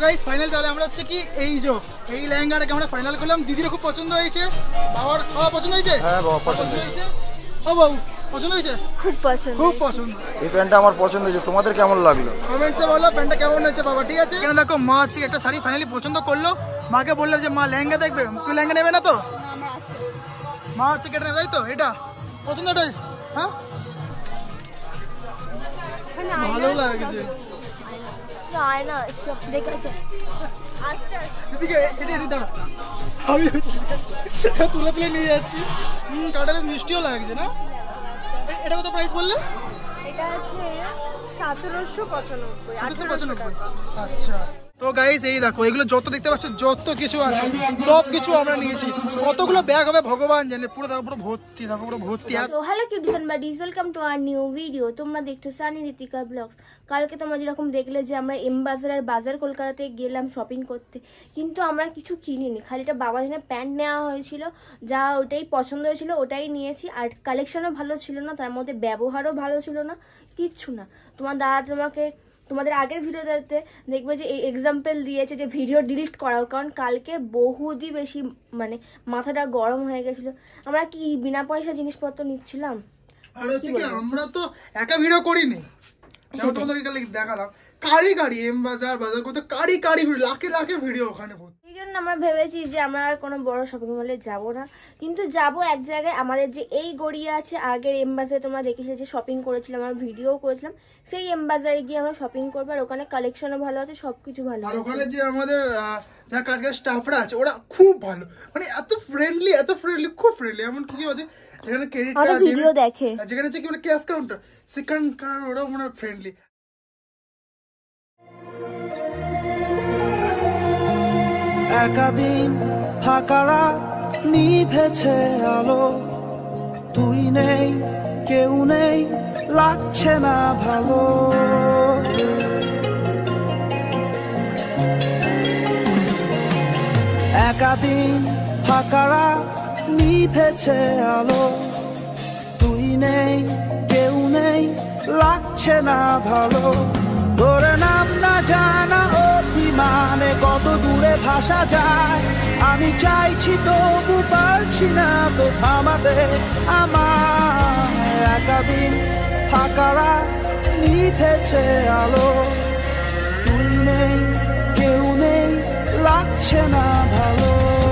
Guys final তাহলে আমরা হচ্ছে কি এই লেহেঙ্গাটাকে আমরা ফাইনাল করলাম। দিদির খুব পছন্দ হয়েছে, বাবার পছন্দ হয়েছে। হ্যাঁ বাবা পছন্দ হয়েছে। ও বাবু পছন্দ হয়েছে? খুব পছন্দ, খুব পছন্দ। এই প্যান্টটা আমার পছন্দ হয়েছে, তোমাদের কেমন লাগলো কমেন্টসে বলো প্যান্টটা কেমন হয়েছে বাবা। ঠিক আছে, এখানে দেখো মা হচ্ছে একটা শাড়ি ফাইনালি পছন্দ করলো। মাকে বললাম যে মা লেহেঙ্গা দেখবে, তুই লেহেঙ্গা নেবে না তো? মা হচ্ছে কেটে নেবে, তাই তো? এটা পছন্দ, এটাই। হ্যাঁ ভালো লাগছে। তুলে তুলে নিয়ে যাচ্ছি। কাটা বেশ মিষ্টিও লাগছে না? এটা কত প্রাইস বললে? এটা আছে 1795। আচ্ছা তো গাইস এই দেখো এগুলো যত দেখতে পাচ্ছ যত কিছু আছে সব কিছু আমরা নিয়েছি। কতগুলো ব্যাগ হবে ভগবান জানে, পুরো দেখো পুরো ভর্তি, দেখো পুরো ভর্তি। তো hello kids and buddies, welcome to our new video. তোমরা দেখছো সানি ঋতিকা ব্লগস। কালকে তোমরা যেরকম দেখলে যে আমরা এম বাজার আর বাজার কলকাতাতে গেলাম শপিং করতে, কিন্তু আমরা কিছু কিনিনি। খালিটা বাবার জন্য প্যান্ট নেওয়া হয়েছিল, যা ওটাই পছন্দ হয়েছিল ওটাই নিয়েছি। আর কালেকশনও ভালো ছিল না, তার মধ্যে ব্যবহারও ভালো ছিল না, কিচ্ছু না। তোমার দাদা তোমাদের আগের ভিডিওতে দেখবে যে এই এক্সাম্পল দিয়েছে যে ভিডিও ডিলিট করাও, কারণ কালকে বহুতই বেশি মানে মাথাটা গরম হয়ে গেছিল। আমরা কি বিনা পয়সা জিনিসপত্র নিচ্ছিলাম? আর হচ্ছে কি আমরা তো একা ভিডিও করিনি, তোমাদেরকে দেখালাম কারি এম বাজার করতে কারি ভিডিও, লাখে ভিডিও ওখানে। এই জন্য আমরা ভেবেছি যে আমরা আর কোনো বড় শপিং মলে যাবো না, কিন্তু যাবো এক জায়গায়। আমাদের যে এই গড়িয়া আছে আগের এম বাজারে তোমরা দেখেছিলে যে শপিং করেছিলাম, আমরা ভিডিও করেছিলাম, সেই এম বাজারে গিয়ে আমরা শপিং করবো। আর ওখানে কালেকশনও ভালো আছে, সবকিছু ভালো আছে। আর ওখানে যে আমাদের যারা কাজের স্টাফরা আছে ওরা খুব ভালো, মানে এত ফ্রেন্ডলি খুব ফ্রেন্ডলি। এমন কি আছে যেখানে ক্রেডিট কার্ড ভিডিও দেখে, যেখানে হচ্ছে কি মানে ক্যাশ কাউন্টার সেকেন্ড কার্ড, ওরা মানে ফ্রেন্ডলি। একাদিন ফাঁকারা নিভেছে আলো, তুই নেই কেউ নেই লাগছে না ভালো। একাদিন ফাঁকারা নিভেছে আলো, তুই নেই কেউ নেই লাগছে না ভালো। তোর নাম না জানা অভিমানে কত দূরে ভাসা যায়, আমি চাইছি তবু পারছি না তো থামাতে আমার। একাদিন ফাঁকারা নিভেছে আলো, তুই নেই কেউ নেই লাগছে না ভালো।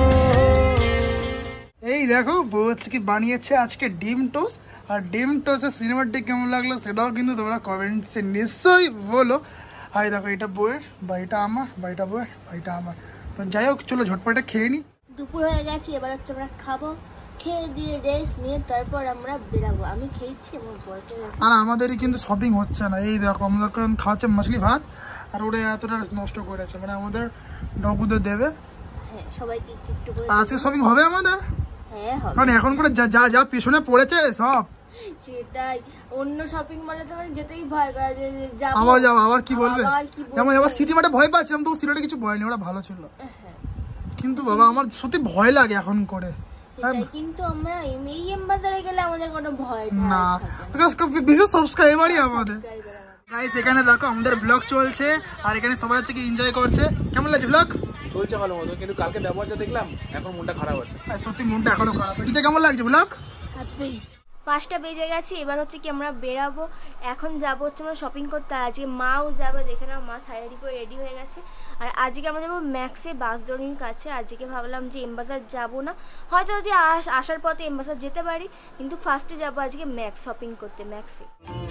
এই দেখো বউ হচ্ছে কি বানিয়েছে আজকে ডিম টোস্ট। আর ডিম টোস্টের সিনেমাটিক কেমন লাগলো সেটাও কিন্তু তোমরা কমেন্টসে নিশ্চয়ই বলো। আর দেখো এটা বউয়ের, বাড়িটা আমার, বাড়িটা বউয়ের, বাড়িটা আমার। তো যাই হোক চলো ঝটপটটা খেয়ে নিই। দুপুর হয়ে গেছে, এবার হচ্ছে আমরা খাবো, খেয়ে দিয়ে রেস্ট নিয়ে তারপর আমরা বেরাবো। আমি খেয়েছি আমার বরকে। আর আমাদেরই কিন্তু শপিং হচ্ছে না। এই দেখো আমাদের খাওয়াচ্ছে মাছলি ভাত, আর ওরা এতটা নষ্ট করেছে, মানে আমাদের ডগুদের দেবে। হ্যাঁ সবাইকে একটু করে। আজকে শপিং হবে আমাদের। হ্যাঁ হবে, কারণ এখন করে যা পিছনে পড়েছে সব। সেটাই, অন্য শপিং মলে তো যেতেই ভয় করে যে যাবো আবার কি বলবে। যেমন এবার সিটি মার্টে ভয় পাচ্ছিলাম, তো সিটিতে কিছু বলেনি, ওরা ভালো ছিল। কিন্তু বাবা আমার সত্যি ভয় লাগে এখন করে। কিন্তু আমরা এই এম বাজারে গেলে আমাদের কোনো ভয় না, বিশেষ সাবস্ক্রাইবারই আমাদের। গাইস এখানে দেখো আমাদের ব্লগ চলছে, আর এখানে সবাই হচ্ছে কি এনজয় করছে। কেমন লাগছে ব্লগ? চলছে ভালো মতো, কিন্তু কালকে ব্যবহার যা দেখলাম এখন মনটা খারাপ আছে। সত্যি মনটা এখনো খারাপ। এটাতে কেমন লাগছে ব্লগ? 5টা বেজে গেছে, এবার হচ্ছে কি আমরা বেরাবো। এখন যাবো হচ্ছে আমরা শপিং করতে। আর আজকে মাও যাবে, দেখে নাও মা শাড়ি পরে রেডি হয়ে গেছে। আর আজকে আমরা যাবো ম্যাক্সে, বাসডোরির কাছে। আজকে ভাবলাম যে এম বাজার যাবো না, হয়তো যদি আসার পথে এম বাজার যেতে পারি, কিন্তু ফার্স্টে যাবো আজকে ম্যাক্স শপিং করতে, ম্যাক্সে।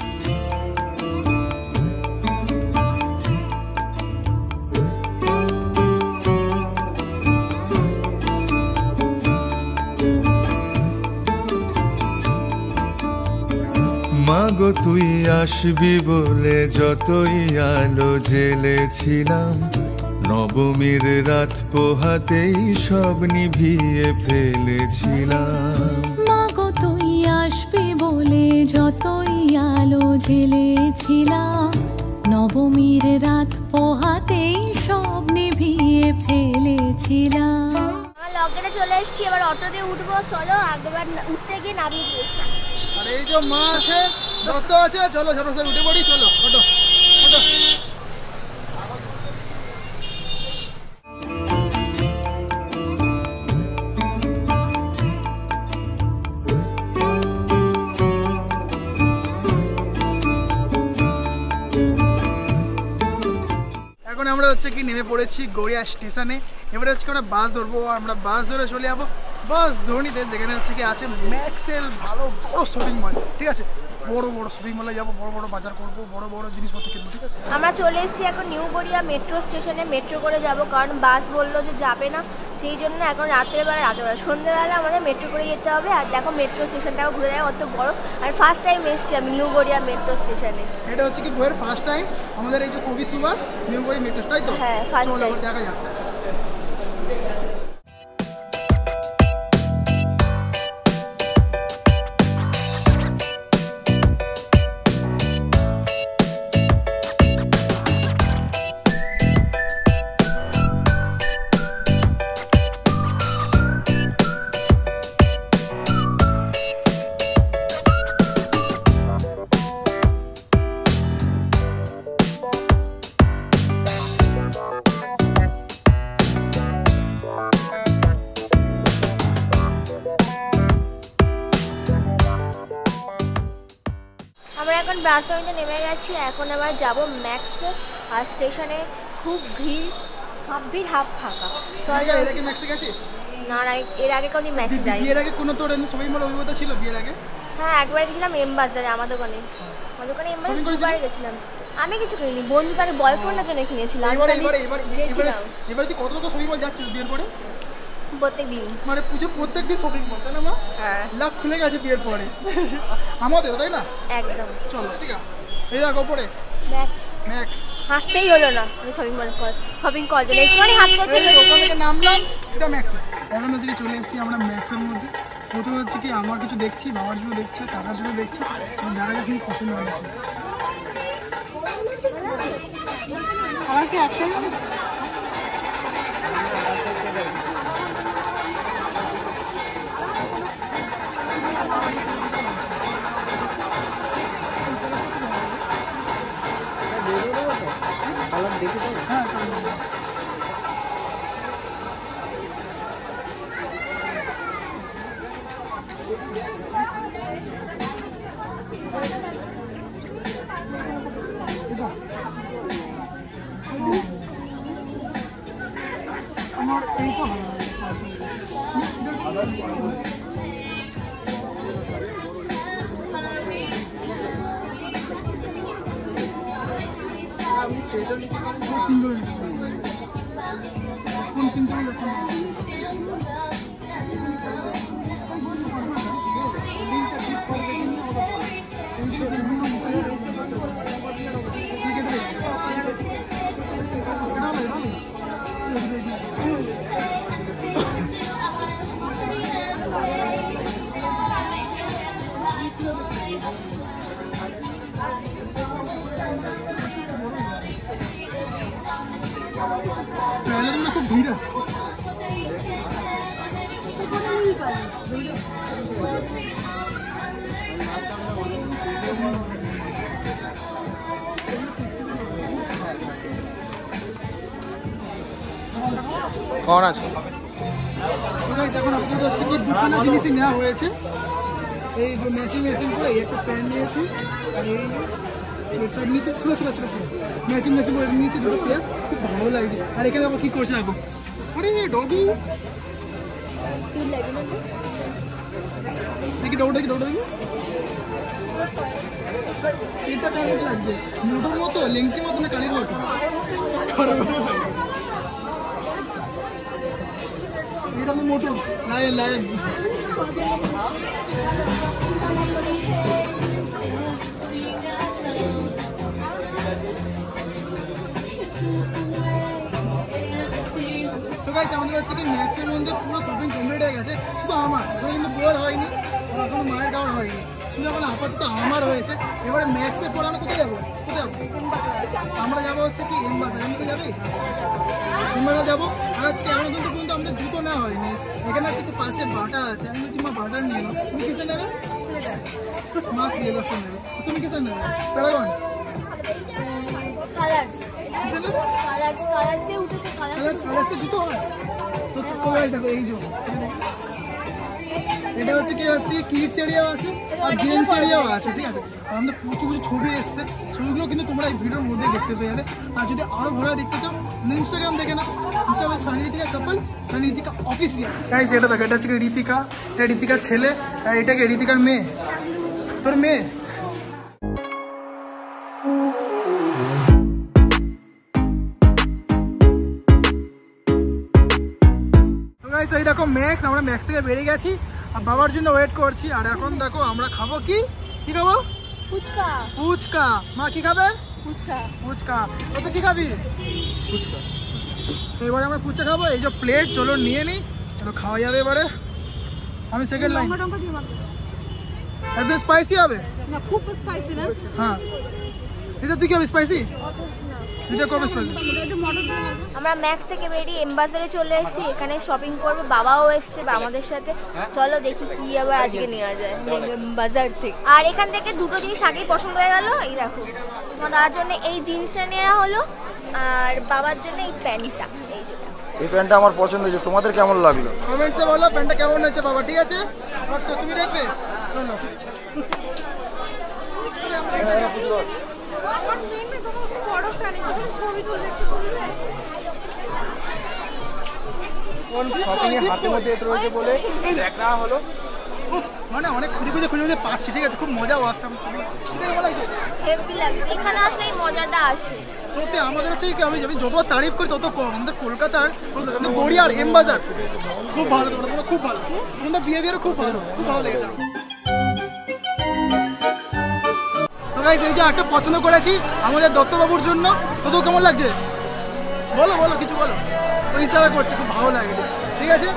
মাগো তুই আসবি বলে যতই আলো জ্বেলেছিলাম, নবমীর রাত পোহাতেই সব নিভিয়ে ফেলেছিলাম। মাগো তুই আসবি বলে যতই আলো জ্বেলেছিলাম, নবমীর রাত পোহাতেই সব নিভিয়ে ফেলেছিলাম। লকডাউনে চলে এসেছি, এবার অটোতে উঠবো। চলো আগেবার উঠতে গিয়ে নামিয়ে দিয়েছি। আর এই যে মা আছে, যত আছে, চলো ছোট স্যার উঠে পড়ি। চলো অটো অটো। হচ্ছে কি নেমে পড়েছি গড়িয়া স্টেশনে। এবারে হচ্ছে কি আমরা বাস ধরবো, আর আমরা বাস ধরে চলে যাবো বাস ধরনিতে, যেখানে হচ্ছে কি আছে ম্যাক্সের ভালো বড় শপিং মল। ঠিক আছে, বড় বড় শপিং মলে যাবো, বড় বড় বাজার করবো, বড় বড় জিনিসপত্র কিনবো। ঠিক আছে, আমরা চলে এসেছি এখন নিউ গড়িয়া মেট্রো স্টেশনে। মেট্রো করে যাব, কারণ বাস বললো যে যাবে না, সেই জন্য এখন রাত্রেবেলা সন্ধ্যেবেলা আমাদের মেট্রো করে যেতে হবে। আর দেখো মেট্রো স্টেশনটাও ঘুরে যায়, অত বড়। আর ফার্স্ট টাইম এসেছি আমি নিউ গড়িয়া মেট্রো স্টেশনে। এটা হচ্ছে কি বইয়ের ফার্স্ট টাইম আমাদের এই যে কবি সুভাষ নিউ গড়িয়া মেট্রো, তাই তো? হ্যাঁ, ফার্স্ট টাইম। দেখা যাক। আমরা এখন বাস স্ট্যান্ডে নেমে গেছি, এখন আবার যাব ম্যাক্সে। আর স্টেশনে খুব ভিড়, হাফ ভিড় হাফ ফাঁকা। চল এর আগে ম্যাক্সে গেছিস? না না, এর আগে কোনদিন ম্যাক্সে যাই। এর আগে কোনো তোর শপিং মল অভিজ্ঞতা ছিল বিয়ের আগে? হ্যাঁ, একবার গেছিলাম এম বাজারে, আমার দোকানে। আমার দোকানে এম বাজারে দুবার গেছিলাম। আমি কিছু কিনিনি, বন্ধু তার বয়ফ্রেন্ডের জন্য কিনেছিলাম। এবারে তুই কত শপিং মল যাচ্ছিস বিয়ের পরে? প্রত্যেকদিন, মানে পুজো প্রত্যেকদিন শপিং মল, তাই না মা? হ্যাঁ, লাখ খুলে গেছে বিয়ের পরে আমাদের, তাই না? একদম। চলো, ঠিক আছে, এই দেখো পরে ম্যাক্স ম্যাক্স হাঁটতেই হলো না শপিং মল শপিং করার জন্য, একটুখানি হাঁট করতে ওখান থেকে নামলাম সেটা ম্যাক্সে। এখন হচ্ছে কি চলে এসেছি আমরা ম্যাক্সের মধ্যে। প্রথমে হচ্ছে কি আমার কিছু দেখছি, বাবার জন্য দেখছি, টাকার জন্য দেখছি, দেখা যাক কি পছন্দ হয়। আমার কি একটাই আমার এইটা ভালো লাগে। সিঙ্গল কোন সিঙ্গল খুব ভিড় আছে। কখন আছে? এখন আপনাদের হচ্ছে কি দুখানা জিনিসই নেওয়া হয়েছে। এই যে ম্যাচিং করে একটা প্যান্ট নিয়েছি, আর এই সোয়েটার নিয়েছি, ম্যাচিং করে নিয়েছি দুটো প্যান্ট, খুব ভালো লাগছে। আর এখানে আবার কী করছে দেখো, আরে ডগি দেখি ডগটা দেখি এটা কেমন লাগছে? মোটোর মতো, লেংটি মতো না কালির মতো? এটা তো মোটো লায়ন তো গাইস, আমাদের হচ্ছে কি ম্যাক্সের মধ্যে পুরো শপিং কমপ্লিট হয়ে গেছে। শুধু আমার কিন্তু বউয়ের হয়নি, এখনো মায়ের টাওয়ার হয়নি, শুধু এখন আপাতত আমার হয়েছে। এবারে ম্যাক্সের পরে আমরা কোথায় যাবো? আমরা যাবো হচ্ছে কি এম বাজার। আমি তো যাবি এম বাজার যাবো। আর আজকে এখনো কিন্তু আমাদের জুতো নেওয়া হয়নি। এখানে আছে কি পাশে বাটা আছে, আমি বলছি মা বাটার নিয়ে নাও। তুমি কিসে নেবে? মা সিলেবাসে নেবে। তুমি কিসে নেবে? প্যারাগন জুতো হয় তো। দেখো এই যে এটা হচ্ছে কি কিডস এরিয়াও আছে আর গেমস এরিয়াও আছে। ঠিক আছে, আমাদের প্রচুর ছবি এসছে, ছবিগুলো কিন্তু তোমরা এই ভিডিওর মধ্যে দেখতে পেয়ে যাবে। আর যদি আরও ভালো দেখতে চাও ইনস্টাগ্রাম দেখে না, ইনস্টাগ্রামে Sunny Ritika couple, Sunny Ritika official. Guys এটা দেখো, এটা হচ্ছে ঋতিকা, এটা ঋতিকার ছেলে, আর এটাকে ঋতিকার মেয়ে। তোর মেয়ে? এই দেখো ম্যাক্স, আমরা ম্যাক্স থেকে বেরিয়ে গেছি আর বাবার জন্য ওয়েট করছি। আর এখন দেখো আমরা খাবো কি খাবো? ফুচকা। ফুচকা। মা কি খাবে? ফুচকা। ফুচকা। তো কি খাবি? ফুচকা। এবারে আমরা ফুচকা খাবো। এই যে প্লেট, চলো নিয়ে নিই, চলো খাওয়া যাবে এবারে। আমি সেকেন্ড লাইন। একদম স্পাইসি হবে না, খুব স্পাইসি না। হ্যাঁ, এটা তুই কি হবে? স্পাইসি? আমরা ম্যাক্স থেকে বেরিয়ে এম বাজারে চলে এসেছি, এখানে শপিং করবো। বাবাও এসছে আমাদের সাথে, চলো দেখি কি আবার আজকে নেওয়া যায় এম বাজার থেকে। আর এখান থেকে দুটো জিনিস আগেই পছন্দ হয়ে গেল। এই দেখো, আমার দাদার জন্য এই জিন্সটা নেওয়া হলো, আর বাবার জন্য এই প্যান্টটা। এই প্যান্টটা আমার পছন্দ হয়েছে, তোমাদের কেমন লাগলো কমেন্টসে বলো প্যান্টটা কেমন হয়েছে বাবা। ঠিক আছে, আর তো তুমি দেখবে, চলো। মানে অনেক খুঁজে পাচ্ছি। ঠিক আছে, খুব মজাও আসছে। এখানে আসলে এই মজাটা আসে সত্যি। আমাদের হচ্ছে কি, আমি যতবার তারিফ করি তত কম। আমাদের কলকাতার গড়িয়ার এম বাজার খুব ভালো, তোমরা খুব ভালো, তোমাদের বিহেভিয়ারও খুব ভালো, খুব ভালো লেগেছে। এই যে একটা পছন্দ করেছি আমাদের দত্তবাবুর জন্য, তো কেমন লাগছে বলো, বলো কিছু বলো। ওই হিসাবে করছে, খুব ভালো লাগছে। ঠিক আছে,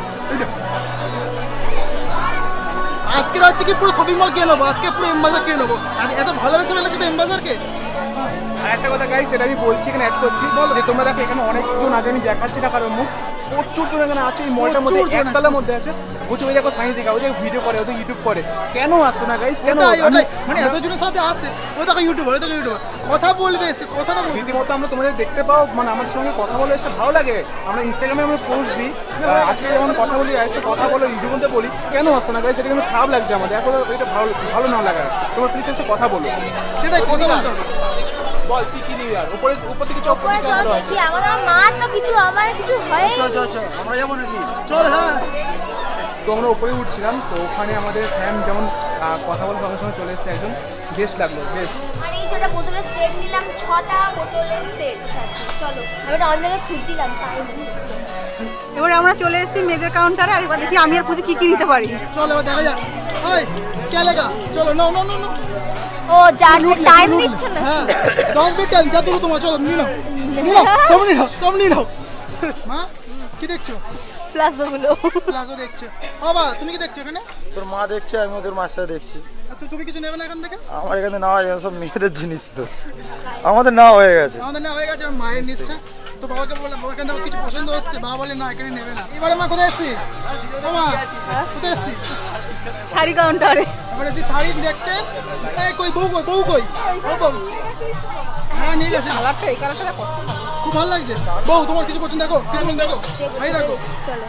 আজকে হচ্ছে কি পুরো শপিং মল কে নেবো, আজকে পুরো এম বাজার কে নেবো। এত ভালোবেসে ফেলেছে তো এম বাজারকে। আর একটা কথা গাইস, সেটা আমি বলছি, এখানে অ্যাড করছি, যে তোমরা দেখো এখানে অনেকজন আছে, আমি দেখাচ্ছি না কারণ মুখ, প্রচুর জন এখানে আছে। এই মলটার মধ্যে একতলার মধ্যে আছে। বলছি ওই দেখো সানি ঋতিকা, ওই দেখো ভিডিও করে, ওদের ইউটিউব করে। কেন আসছো না গাইস? কেন? মানে এতজনের সাথে আসছে, ওই দেখো ইউটিউবার, ওই দেখো ইউটিউবার কথা বলবে, সে কথাটা রীতিমতো আমরা তোমাদের দেখতে পাও, মানে আমার সঙ্গে কথা বলে এসে ভালো লাগে। আমরা ইনস্টাগ্রামে আমরা পোস্ট দিই, আজকে যখন কথা বলি, এসে কথা বলো, ইউটিউবের মধ্যে বলি, কেন আসছো না গাইস? এটা কিন্তু খারাপ লাগছে আমাদের। এখন এটা ভালো না লাগা, তোমার প্লিজ এসে কথা বলো। সেটাই কথা বলতে হবে। বল তুই কি নিবি? আর উপর থেকে চপ করে দেখি, আমার মা তো কিছু, আমার কিছু হয়। আমরা যাবো নাকি? চল। হ্যাঁ, তো আমরা উপরে উঠছিলাম, তো ওখানে আমাদের ফ্যান যেমন কথা বলে সঙ্গে সঙ্গে চলে এসেছে একজন, বেস্ট লাগলো, বেস্ট। আর এই ছোটা বোতলের সেট নিলাম, 6টা বোতলের সেট আছে। চলো, আমি এটা অনলাইনে খুঁজছিলাম, পাইনি। এবারে আমরা চলে এসেছি মেয়েদের কাউন্টারে, আর এবার দেখি আমি আর পুজো কি নিতে পারি। চলো এবার দেখা যাক। ওই কে লেগা? চলো, নো নো নো নো। ও যার টাইম দিচ্ছে না। হ্যাঁ, 10 মিনিট টাইম যা তুমি তোমার। চলো নিয়ে নাও, সামনে নাও। মা কি দেখছো? প্লাজোগুলো। প্লাজো দেখছো? বাবা তুমি কি দেখছো এখানে? তোর মা দেখছে, আমি ওদের মার সাথে দেখছি। তো তুমি কিছু নেবে না এখান থেকে? আমার এখানে নেওয়া যায় সব মেয়েদের জিনিস, তো আমাদের নেওয়া হয়ে গেছে। আমাদের নেওয়া হয়ে গেছে, মায়ের নিচ্ছে। তো বাবাকে বললাম, বাবা এখানে কিছু পছন্দ হচ্ছে, বাবা বলে না এখানে নেবে না। এবারে মা কোথায় এসছি? মা কোথায় এসছি? শাড়ি কাউন্টারে। এবারে এসছি শাড়ি দেখতে। কই বউ কই? বউ হ্যাঁ নিয়ে গেছে। এই কালারটা দেখো, খুব ভালো লাগছে। বউ তোমার কিছু পছন্দ দেখো, কিছু পছন্দ দেখো, শাড়ি দেখো। চলো।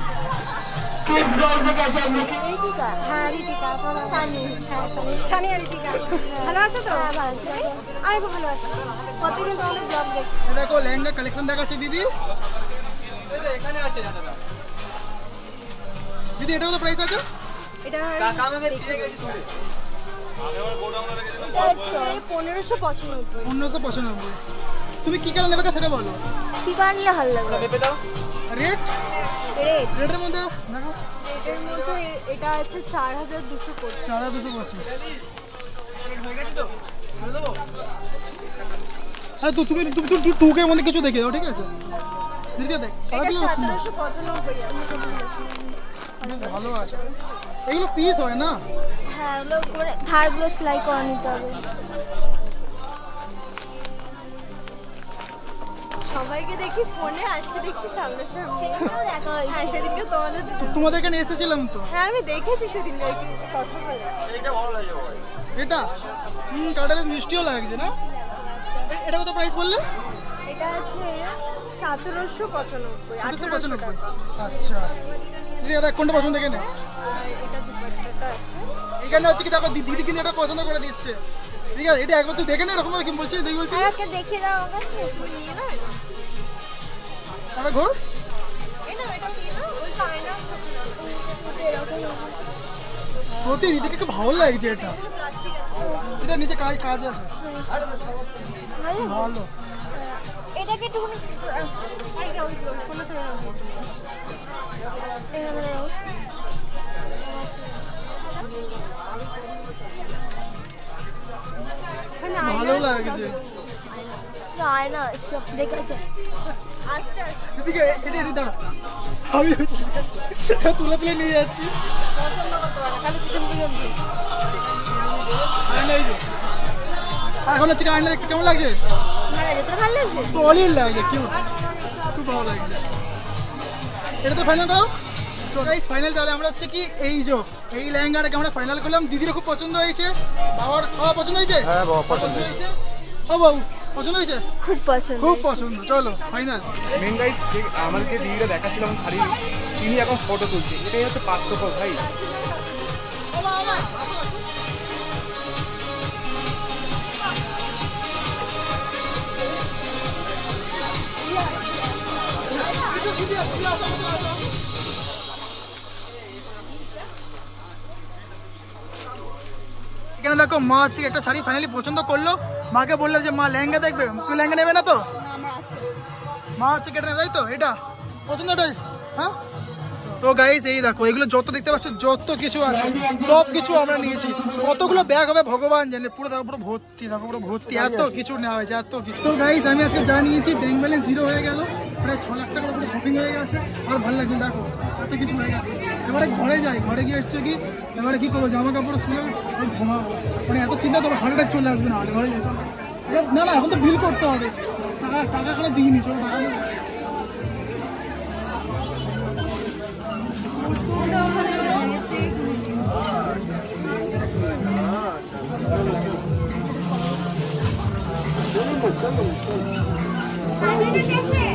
ঋতিকা? হ্যাঁ ঋতিকা। সানি? হ্যাঁ সানি আর ঋতিকা। ভালো আছো তো? হ্যাঁ ভালো। আমি খুব ভালো আছি। কতদিন তোমাদের ব্লগ দেখি। দেখো লেহেঙ্গা কালেকশন দেখাচ্ছে দিদি। এখানে আছে দাদা। দিদি এটাও তো প্রাইস আছে? এটা টাকা আমাকে দিয়ে গেছি তুমি। আগে আমার গোডাউনে রেখে দিলাম। 1595। 1595। তুমি কি কালার নেবে সেটা বলো। কি কালার নিলে ভালো লাগবে? পেপে দাও। রেড? রেডের মধ্যে দেখো। এটার মধ্যে এটা আছে 4225। 4225। হয়ে গেছে তো? করে দেবো? হ্যাঁ, তো তুমি টুকের মধ্যে কিছু দেখে দাও, ঠিক আছে? দিদি দেখ, কালারগুলো 1795 আছে। ভালো আছে। এগুলো পিস হয় না? হ্যাঁ, ওগুলো করে ধারগুলো সেলাই করে নিতে হবে। সবাইকে দেখি ফোনে, আজকে দেখছি সামনাসামনি। সেটাও দেখা হয়েছে। হ্যাঁ, সেদিনকে তোমাদের এখানে এসেছিলাম তো। হ্যাঁ, আমি দেখেছি সেদিন, কথা বলেছি। এটা ভালো লাগে ভাই। এটা কালারটা বেশ মিষ্টিও লাগছে না? এটা কত প্রাইস বললে? এটা আছে 1795। 1895। আচ্ছা, দিদি এটা কোনটা পছন্দ দেখে নে। এটা দুপাট্টাটা আছে। এখানে হচ্ছে কি দেখো, দিদি কিন্তু এটা পছন্দ করে দিচ্ছে। ঠিক আছে, এটা একবার তুই দেখে নে, এরকম কি বলছিস? দেখি বলছিস। আরেকটা দেখিয়ে দাও আমাকে। ও আরে ঘোর সত্যি দিদিকে খুব ভালো লাগছে এটা। এটা নিচে কাজ আছে ভালো। এটাকে একটু ভালো লাগছে। আয়না সব দেখেছে আস্তে আস্তে দিদিকে এটা এটা দাঁড়া, আমি তুলে তুলে নিয়ে যাচ্ছি। পছন্দ করতে পারে খালি পিছন পিছন আয়না এই যে এখন হচ্ছে আয়না দেখতে কেমন লাগছে? ভালো লাগছে, সলিড লাগছে, খুব ভালো লাগছে। এটা তো ফাইনাল করো। তো গাইস ফাইনাল তাহলে আমরা হচ্ছে কি এই যে এই লেহেঙ্গাটাকে আমরা ফাইনাল করলাম। দিদিরও খুব পছন্দ হয়েছে, বাবার পছন্দ হয়েছে। হ্যাঁ বাবা পছন্দ হয়েছে। ও বাবু পছন্দ হয়েছে? খুব পছন্দ, খুব পছন্দ। চলো ফাইনাল। মেন গাইস যে আমাদের যে দিদিটা দেখাচ্ছিলাম শাড়ি, তিনি এখন ফটো তুলছে, এটাই হচ্ছে পার্থক্য ভাই। এখানে দেখো মা হচ্ছে একটা শাড়ি ফাইনালি পছন্দ করলো। মাকে বললাম যে মা লেহেঙ্গা দেখবে, তুই লেহেঙ্গা নেবে না তো? মা হচ্ছে কেটে নেবে, তাই তো? এটা পছন্দ ওটাই। হ্যাঁ তো গাইস এই দেখো এগুলো যত দেখতে পাচ্ছ যত কিছু আছে সব কিছু আমরা নিয়েছি। কতগুলো ব্যাগ হবে ভগবান জানে, পুরো দেখো পুরো ভর্তি, দেখো পুরো ভর্তি, এত কিছু নেওয়া হয়েছে, এত কিছু। তো গাইস আমি আজকে যা নিয়েছি ব্যাংক ব্যালেন্স 0 হয়ে গেল, প্রায় 6 লাখ টাকার উপরে শপিং হয়ে গেছে। আর ভালো লাগছে, দেখো এত কিছু হয়ে গেছে। এবারে ঘরে যাই, ঘরে গিয়ে এসছে কি এবারে কি করবো, জামা কাপড় শুয়ে ঘুমাবো। মানে এত চিন্তা তোমার হার্ট অ্যাটাক চলে আসবে না ঘরে যাই। না না এখন তো বিল করতে হবে, টাকা এখনো দিইনি, চলো টাকা নেবো। Thank you.